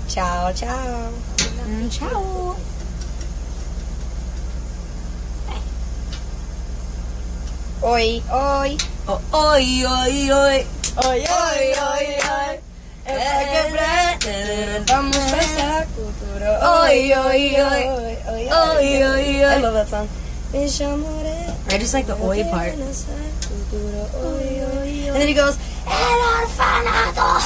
Ciao, ciao. Ciao. Oi, oi. Oh, oi, oi, oi. Oi, oi, oi, oi. Vamos festa cultura. Oi, oi, oi. Oi, oi, oi. I love that song. I just like the oi part. And then he goes, El orfanato.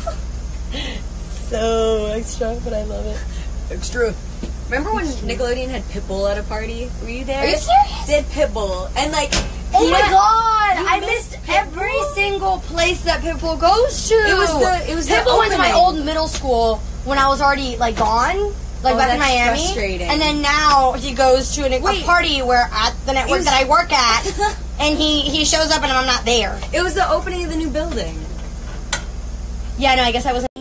So extra, but I love it. Extra. Remember when Nickelodeon had Pitbull at a party? Were you there? Are you serious? They had Pitbull. And like, Oh my god! I missed every single place that Pitbull goes to. It was the Pitbull went to my opening. old middle school when I was already like gone, like back in that's Miami. frustrating. And then now he goes to a party where at the network that I work at, and he shows up and I'm not there. It was the opening of the new building. Yeah, no, I guess I wasn't.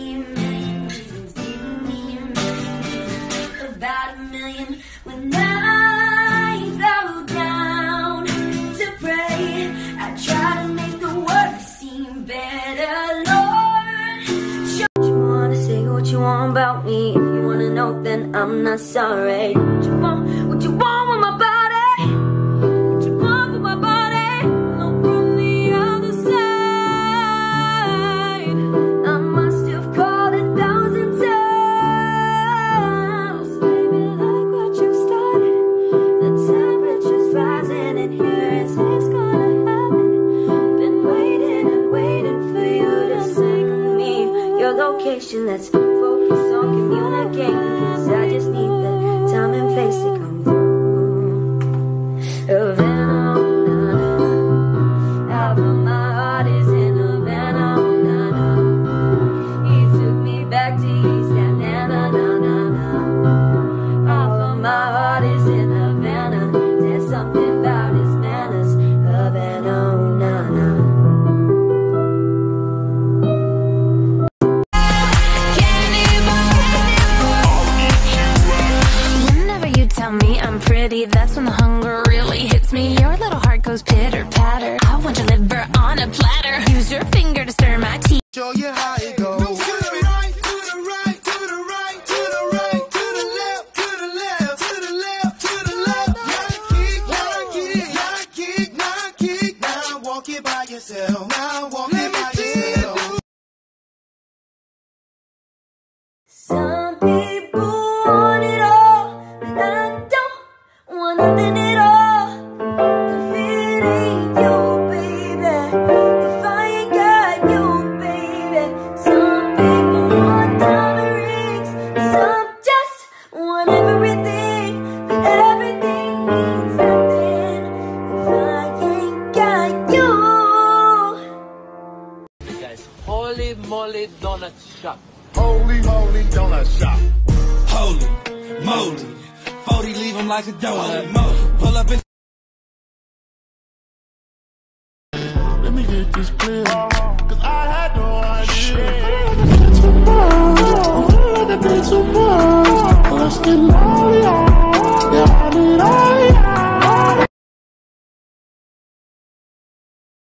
About 1 million when I go down to pray. I try to make the world seem better, Lord. What you wanna say, what you want about me? If you wanna know, then I'm not sorry. What you want with my body? What you want with my body? Look from the other side. I must have called 1,000 times. Baby, like what you started. The temperature's rising and here is what's gonna happen. Been waiting and waiting for you to sing me your location. Let's focus on communicating, 'cause I just need the time and place to come through. Havana, half of my heart is in Havana. He took me back to East Atlanta. Half of my heart is in Havana. There's something about his manners. Havana, Whenever you tell me I'm pretty, that's when the hunger really hits me. Your little heart goes pitter patter. I want your liver on a platter. Use your finger to stir my tea. Show you how it goes. To the right, to the right, to the right, to the right, to the left, to the left, to the left, to the left. Now kick, now walk it by yourself. Now walk it by yourself. Some people want it all, but I don't want nothing at all. If it ain't you, baby, if I ain't got you, baby. Some people want diamond rings, some just want everything, but everything means nothing if I ain't got you. Guys, holy moly donut shop. Holy moly donut shop. Holy moly, 40 leave him like a donut. Pull up and Let me get this clear, 'cause I had no idea. Too much.